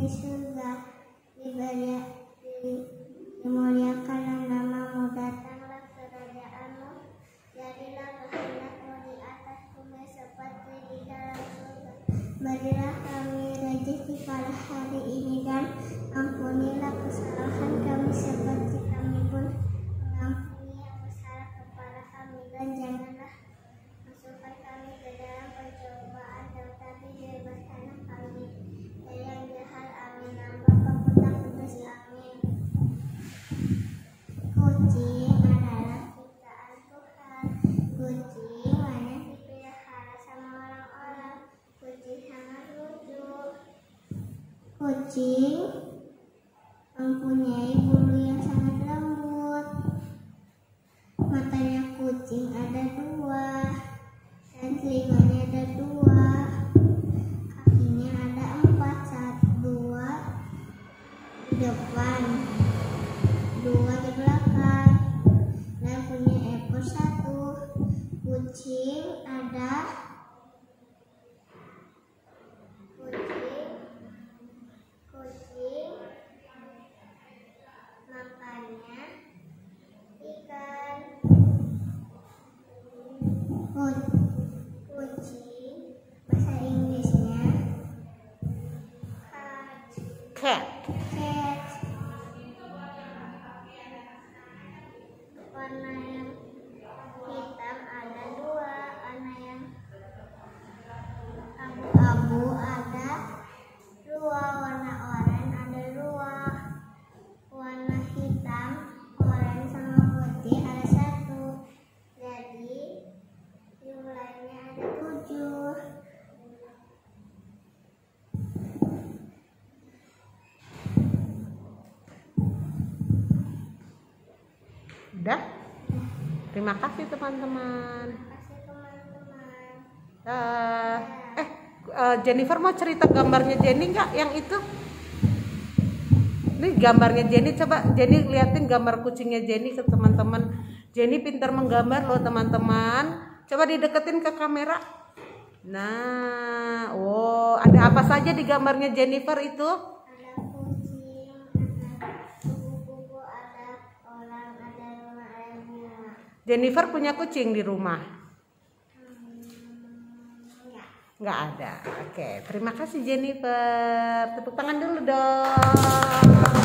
di surga, dimuliakanlah namamu, datanglah kerajaanmu, jadilah kehendakmu di atas bumi seperti di dalam surga. Berilah kami rezeki pada hari ini dan ampunilah kesalahan kami seperti kami pun mengampuni yang bersalah kepada kami, dan janganlah masukkan kami ke dalam pencobaan, tetapi bebaskanlah kami dari yang jahat. Amin. Nama Bapa Kudus. Amin. Kucing adalah ciptaan Tuhan. Kucing banyak dipelihara sama orang-orang. Kucing sangat lucu. Kucing mempunyai bulu yang sangat lembut. Matanya kucing ada 2 dan telinganya ada 2. Kakinya ada 4, 2 di depan, 2 di belakang, dan punya ekor 1. Kucing makannya ikan. Kucing bahasa Inggrisnya cat. Warna yang hitam ada 2, warna yang abu-abu ada 2, warna oranye ada 2, warna hitam, oranye sama putih ada 1. Jadi jumlahnya ada 7. Udah? Terima kasih teman-teman. Jennifer mau cerita gambarnya Jenny nggak? Yang itu? Ini gambarnya Jenny, coba Jenny liatin gambar kucingnya Jenny ke teman-teman. Jenny pintar menggambar loh teman-teman. Coba dideketin ke kamera. Nah, wow, ada apa saja di gambarnya Jennifer itu? Ada kucing, ada kuku-kuku, ada orang, ada rumah, ada bunga. Jennifer punya kucing di rumah? Nggak ada. Oke, terima kasih Jennifer. Tepuk tangan dulu dong.